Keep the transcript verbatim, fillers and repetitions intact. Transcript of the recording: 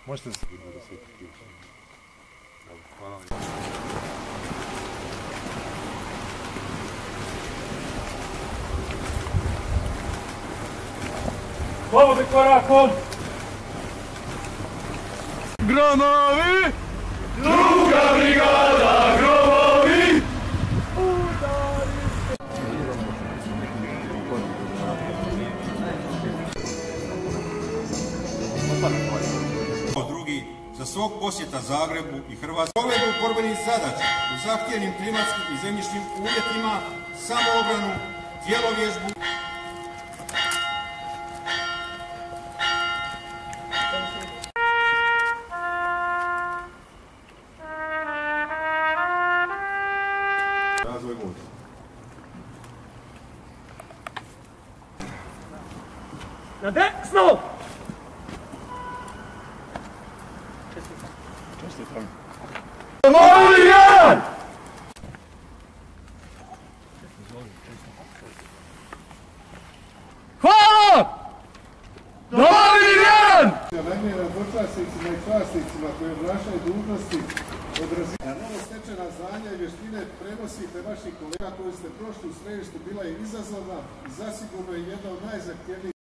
Možete se dvadeset još. Hvala vam. Slobodni korakom! Gromovi! Druga brigada, gromovi! Drugi za svog posjeta Zagrebu i Hrvatskoj provedbu borbenih zadaća u zahtjevnim klimatskim i zemljišnim uvjetima, samoobranu, tjelovježbu. Razvoj vođa. Na desno! Čestitam. Novi jedan! Hvala! Novi jedan! Namjera dočasnicima i časnicima koji obnašaju dužnosti odrazina novo stečena znanja i vještine prenosite vaših kolega koji ste prošli u Središtu bila je izazovna i zasigurno je jedna od najzahtjevnijih